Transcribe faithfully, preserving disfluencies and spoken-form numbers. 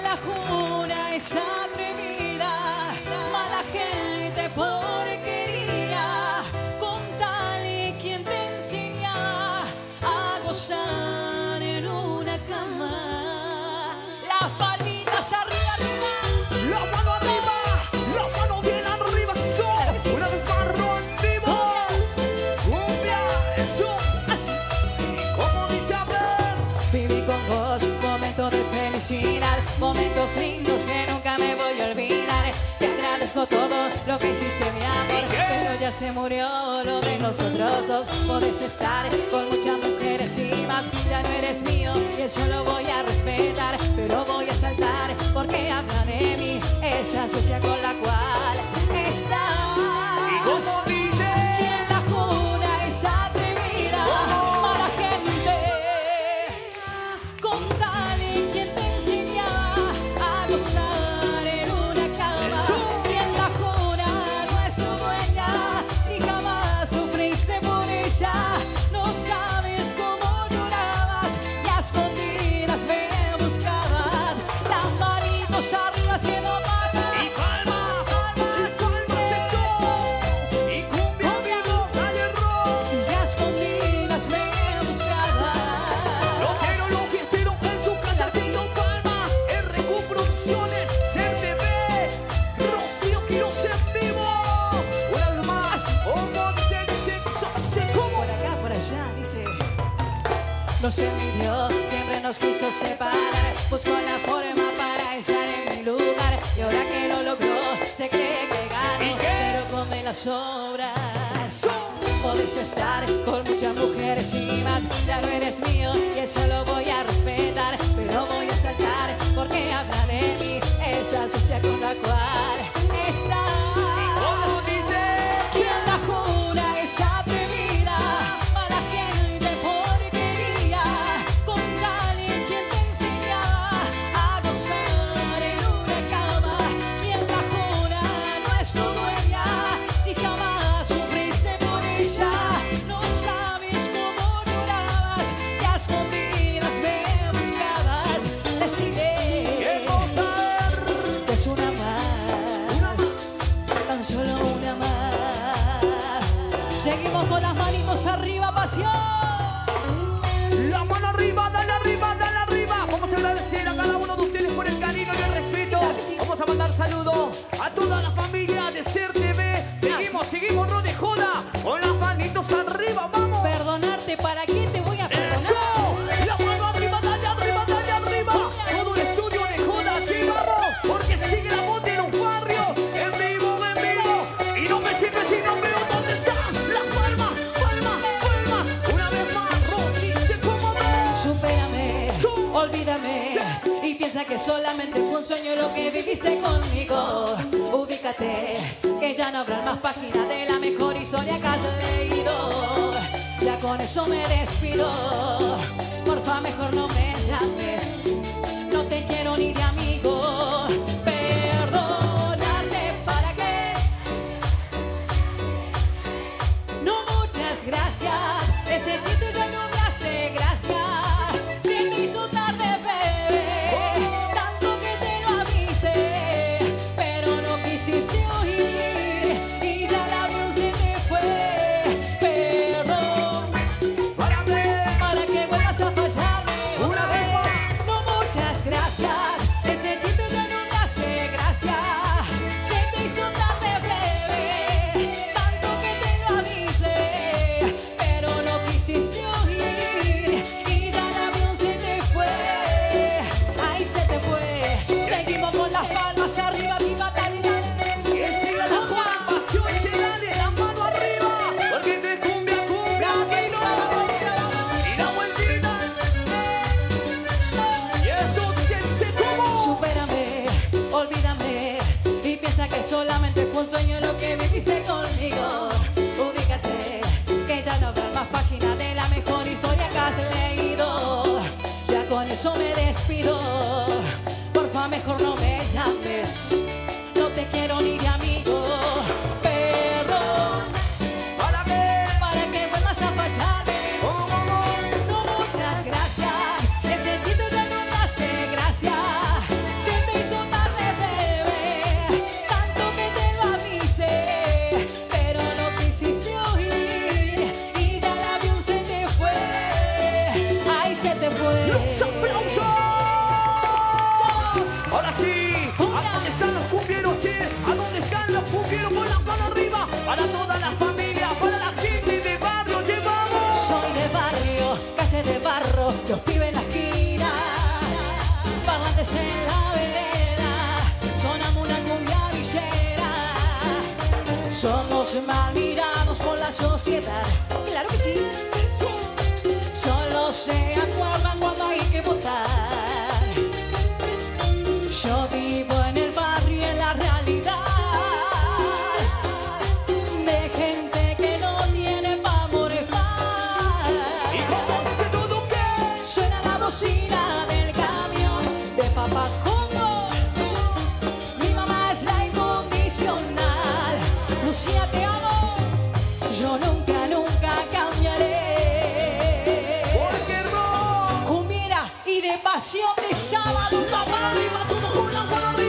la jura es atrevida, mala gente porquería, contale quién te enseña a gozar en una cama. Las palmitas arriba, arriba. La mano arriba, la mano bien arriba. Eso, una vez más vivo. Cumbia, eso. Así. Como dice hablar. Viví con vos momentos de felicidad, momentos lindos que nunca me voy a olvidar. Te agradezco todo lo que hiciste, mi amor, pero ya se murió lo de nosotros dos. Podés estar con muchas mujeres y más, ya no eres mío y eso lo voy a respetar, pero voy a saltar porque habla de mí esa sucia con la cual estás. Y como dice, quien la jura es atrevida, mala gente. Contale quién te enseña a gozar en una cama. Quien la jura no es tu dueña, si jamás sufriste por ella. No sabes cómo llorabas y a escondidas me buscabas. Las manitos arriba haciendo patas. y palmas, y palmas, eso. Y cumbia, amigo, dale rock. Y a escondidas me buscabas. Los quiero, los fiesteros en su casa haciendo palmas. R Q Producciones, C T V, Rocío Quiroz en vivo. Una vez más, como dice, dice, dice, como. Por acá, por allá, dice. No se midió, siempre nos quiso separar. Buscó la forma para estar en mi lugar. Y ahora que lo logró, se cree que ganó, pero come las sobras. Podés estar con muchas mujeres y más, ya no eres mío y eso lo voy a respetar, pero voy a saltar porque habla de mí esa sucia con la cual Como estás. dice, Quien la jura es atrevida, mala gente porquería, contale quién te enseña a gozar en una cama. Quien la jura no es tu dueña, si jamás sufriste por ella. No sabes cómo llorabas y a escondidas me buscabas. Decide ¿qué cosa es? es una más, tan solo una más. Seguimos con las manitos arriba, pasión. La mano arriba, dale arriba, dale arriba. Vamos a agradecer a cada uno de ustedes por el cariño y el respeto. Vamos a mandar saludos a toda la familia de C E R T V. Seguimos, seguimos, no de joda. Con las manitos arriba, vamos. Perdonarte, ¿para qué te voy a perdonar? ¡Eso! La mano arriba, dale arriba, dale arriba. Todo el estudio de joda, sí, vamos. Porque sigue la voz de los barrios. En vivo, en vivo. Y no me sirve si no veo dónde está. La palma, palma, palma. Una vez más, Rocky, ¿cómo ves? Supérame, olvídame y piensa que solamente fue un sueño lo que viviste conmigo. Ubícate, que ya no habrá más páginas de la mejor historia que has leído. Ya con eso me despido, porfa mejor no me llames, no te quiero ni de amigo. Perdonarte, ¿para qué? No, muchas gracias, ese chiste ya no me hace gracia. Se me hizo tarde, bebé, tanto que te lo avisé, pero no quisiste oír y ya la luz se te fue. Perdón, Párame. para que vuelvas a fallarme Una vez más. No, muchas gracias, ese chiste ya no me hace gracia. Se te hizo tarde, bebé, tanto que te lo avisé, pero no quisiste oír y ya la luz se te fue. Ahí se te fue. Seguimos con las palmas arriba, arriba, dale, dale. Que siga la pasión, che, dale la mano arriba. Porque te cumbia, cumbia, que no. Y la vueltita. Y esto se como. Supérame, olvídame y piensa que solamente fue un sueño lo que viviste conmigo. Ubícate, que ya no habrá más páginas de la mejor historia que has leído. Ya con eso me despido, porfa mejor no me llames, no te quiero ni de amigo. Perdón, ¿Para qué? para que vuelvas a fallarme. ¿Cómo, cómo? No, muchas gracias, ese chiste ya no me hace gracia. Se solos en la vereda, sonamos una cumbia villera. Somos mal mirados por la sociedad, claro que sí. Solo se acuerdan cuando hay que votar. Yo vivo en el barrio y en la realidad de gente que no tiene pa' morfar. ¿Y cómo dice todo qué? Suena la bocina del camión de Papá Congo. Mi mamá es la incondicional. Lucía, te amo. Yo nunca, nunca cambiaré. Porque no. Cumbiera y de pasión de sábado, papá. Arriba, todo con la mano arriba.